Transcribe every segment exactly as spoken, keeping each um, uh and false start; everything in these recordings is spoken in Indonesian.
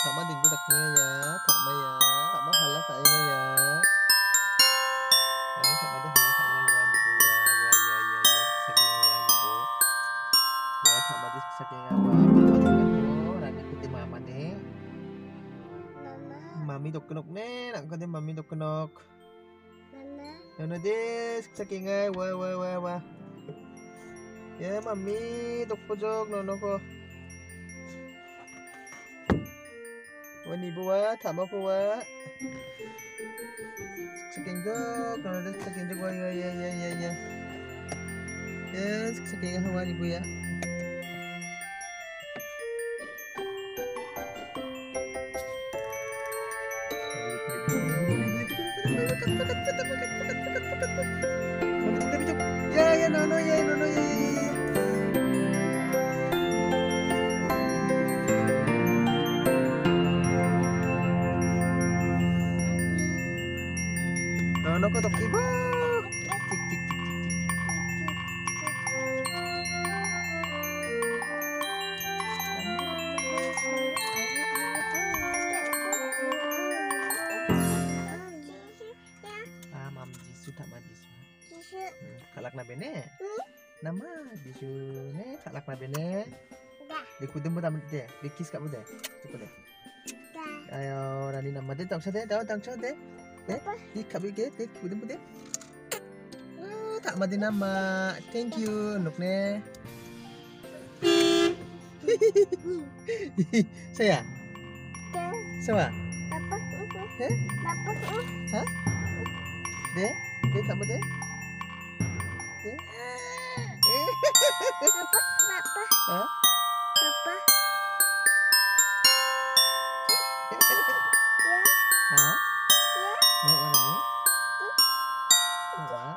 Thả má đừng có đặt nghe ya, thả má ya, thả má halak tak ingat ya. Kami thả má dah halak tak ingat wan ibu wa, wa ya ya ya saking wan ibu. Ya thả má dis saking wan, mama tengah bo, rani ikuti mama ne. Mama. Mami dok kenok ne, nak kau mami dok kenok. Mama. Nono dis saking wa wa wa wa. Ya mami dok pojok nono ko. Wan ibu wa, thả má ko wa. Saking jok, nono dis saking jok wa ya ya ya ya ya. Yes, saking wan ibu ya. Ya ya nono ya nono ya ya ya. Nono ko tok ibu. Tik tik tik. Ah, mam jisu tak ma jisu. Hmm, kalak na bene. Nama jisu ne kalak na bene. Di kudum budam de, di kis kat bude. Cepat deh. Ayo rani nama de tang de, tahu tang de. De, di kabi ke, de kudum bude. Oh, tak ma di nama. Thank you, nuk ne. Saya. Sama. Eh? Hah? De, de tak ma de. De. Eh. Papa, papa, Hah? papa. Ya, Hah? ya. Mau warna ni? Mau?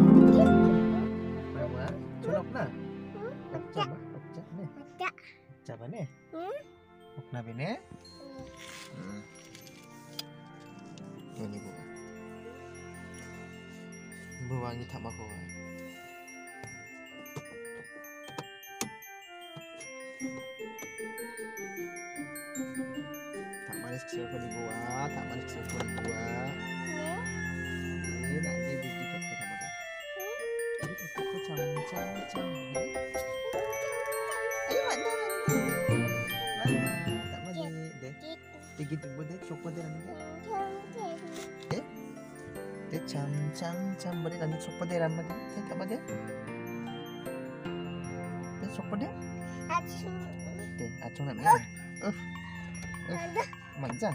Mau? Colok na. Okja mah, okja ne. Ada. Okja ba ne? Hmm? Okna bene. Hmm. Ini bu. Bu wangi tak mau kau. Tak manis kesel kau di buah, tak manis kesel kau di buah. Ini nak dia biji kat kau sama dia. Ini kau kau cang cang cang. Ayo mana mana. Mana? Tak mau deh deh. Tinggi tinggi deh, coklat deh nanti. Eh? Deh cam cam cam boleh nanti coklat deh ramai deh. Eh tak mau deh. Deh coklat deh. Deh, acung nak mana? Uh. Ada. Manjang.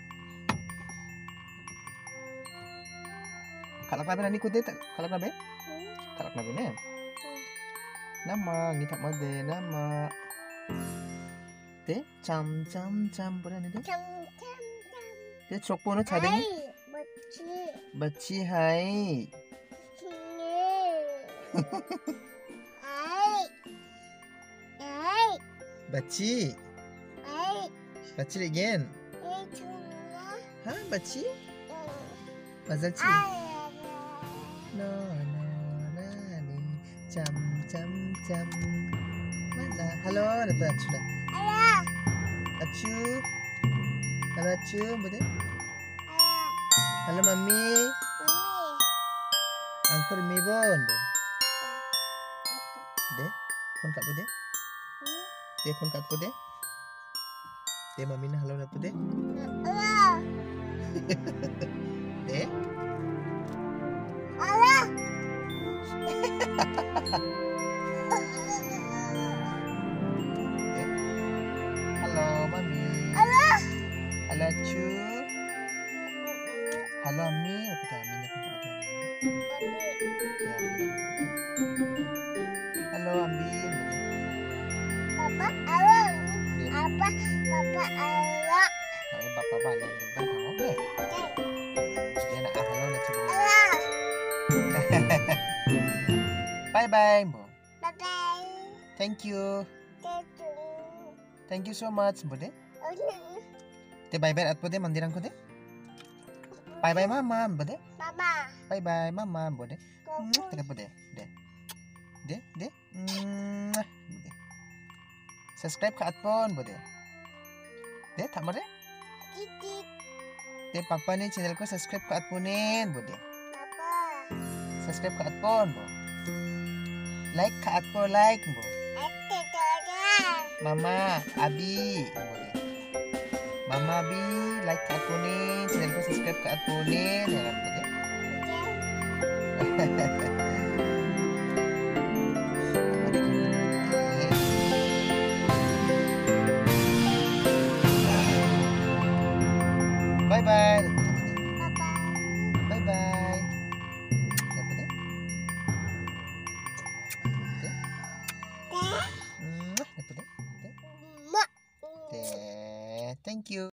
Kalak nabe nani kude tak kalak nabe? Kalak nabe ne. Nama ngi tak made nama. De cam cam cam boleh ni de. Cam, cam, cam. De chokpo no chadengi. Hai, beci. Bachi hai. Sini. Hai. Hai. Bachi. Hai. Bachi again. Ini cuma. Ha bachi? Mazal chi. No no nani. Cam cam cam. Mana? Halo, ada acu dah. Ayah. Acu. Halo acu, boleh? Ayah. Halo mami. Mami. Angkur mi bon. Ya. De, phone kat bude. Hmm? De phone kat bude. De mami na halo na bude. Ayah. De. Ayah. De. Halo mami. Ayah. Halo cu. Halo ami, apa dah ami nak phone kat ami. De ami. Halo ami. Papa ayah. De. Apa? Papa ayah. Kami bapa balong tentang kamu deh. Dia nak halo nak cuba. Ayah. Bye bye, Bo. Bye bye. Thank you. Thank you. Thank you so much, Bo de. Okay. Te bye bye at Bo de mandiran ko de. Bye bye mama, Bo de. Mama. Bye bye mama, Bo de. Go. Teka Bo de. De. De, de. Mwah, Bo de. Subscribe ka at pon, Bo de. deh tak mau deh Titik. deh papa ni channel ko subscribe kat punen bo deh Papa. subscribe kat pon bo like kat po like bo Ate tada. mama abi bo deh mama abi like kat punen channel ko subscribe kat punen ya kan bo deh Bye bye. Papa. Bye bye. Dapat deh. Deh. Dah. Mwah, dapat deh. Deh. Mak. Deh. Thank you.